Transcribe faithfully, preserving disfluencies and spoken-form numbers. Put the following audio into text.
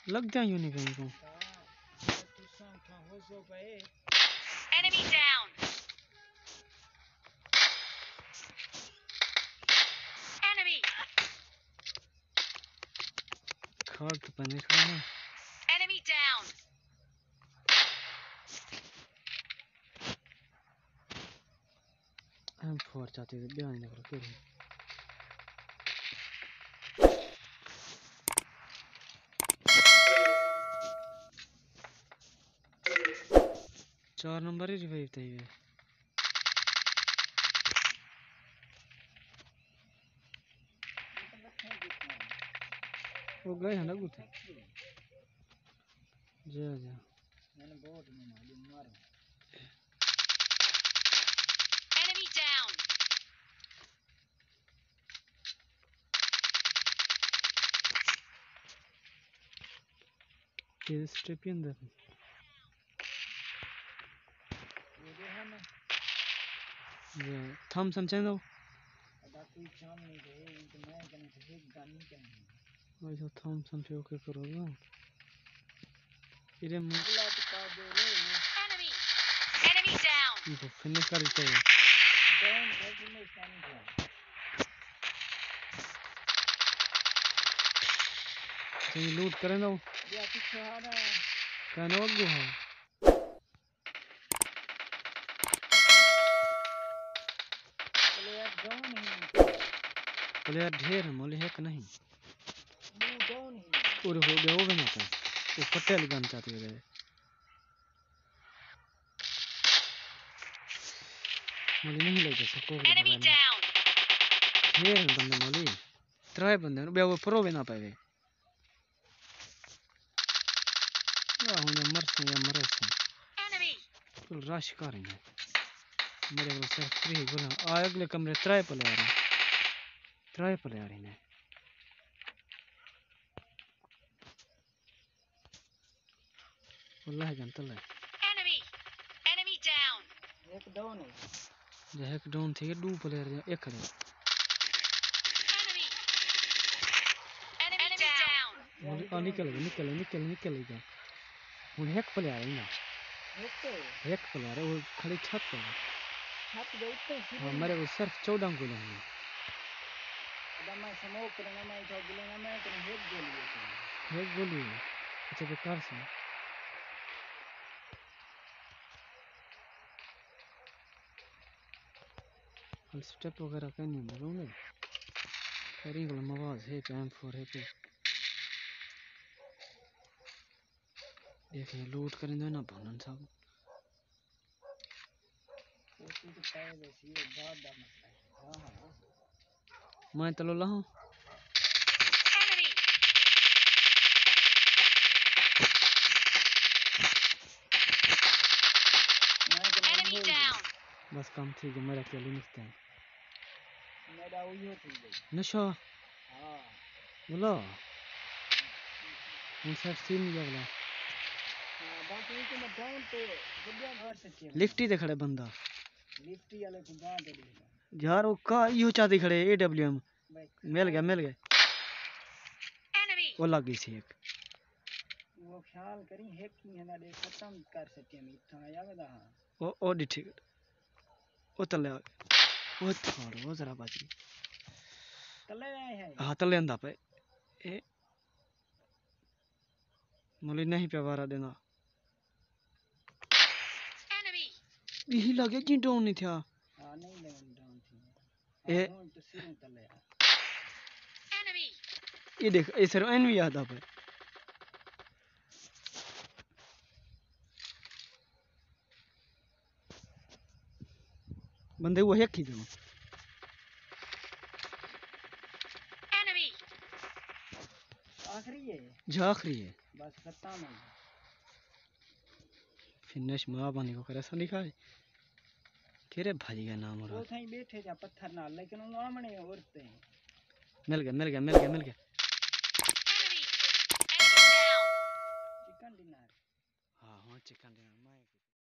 लग जा यूं कहीं को Enemy down. Enemy. खाल तो पहले खड़ा है। Enemy down. हम फोर चाहते थे बयान निकल के चार नंबर ही रिवाइव थे ये वो गए हैं ना कुछ जा जा मैंने बहुत मार Enemy down. ये स्ट्रिप ही अंदर जा थॉमसन चेंदो वैसे थॉमसन पे ओके करो ना इधर Enemy. Enemy down. इनको फिनिश कर देते हैं कहीं लूट करें दो कहना वक्त है प्लेयर ढेर है मोले है कि नहीं पूरे हो गया हो गया ना वो पटेल गन चाहते हैं मोले नहीं लगे सको Enemy down. ढेर है बंदे मोले त्रै बंदे बे वो प्रो भी ना पाए या होने मर से या मर से Enemy. तो रश करेंगे मेरे को सिर्फ फ्री बोला आ अगले कमरे त्रै प्लेयर हैं त्रै प्लेयर हैं والله جان طلع Enemy. Enemy down. एक डाउन है जे एक डाउन थे दो प्लेयर एक है Enemy. Enemy down. आ निकल गया निकल निकल निकल गया वो एक प्लेयर है ना एक प्लेयर है वो खाली छत पे छत पे ऊपर हां मेरे को सिर्फ चौदह गोली है अब मैं स्मोक करना मैं तो गोली ना मैं तो एक गोली है एक गोली अच्छा बेकार से हल स्टेप वगैरह कहीं नहीं मिलो नहीं करी वाला मवाज है पे एम फोर है पे देखिए लूट करेंगे ना भनन साहब मैं तलो ला हूं Enemy down. बस काम ठीक है मेरा क्या लिमिट है मेरा वही हो ठीक है नशा हां बोलो उन सब सीन नहीं वाला हां बाकी तो मैं डाउन पे बढ़िया घर से लिफ्टी दे खड़े बंदा लिफ्टी वाले को गांड दे यार वो का यो चाहते खड़े एडब्ल्यूएम मिल गया मिल गया वो लगी सी एक वो ख्याल करी हैक की है ना दे खत्म कर सके मैं इतना याद आ ओ ओ ठीक वो तले वो थाड़ वो जरा बाजी तले आए हैं हां तले अंदा पे ए मुझे नहीं पे वारा देना यही लगे कि डाउन नहीं था हां नहीं डाउन थी ए तो सिर तले ये देख ये सर एनवी याद आ पे बंदे वो है की दो आखिरी है जो आखिरी है बस खत्म है फिनिश मां बनी को करे सा लिखा है केरे भाई का नाम और वो कहीं बैठे जा पत्थर ना लेकिन वो आमने औरते मिल गया मिल गया मिल गया मिल गया चिकन डिनर हां हां चिकन डिनर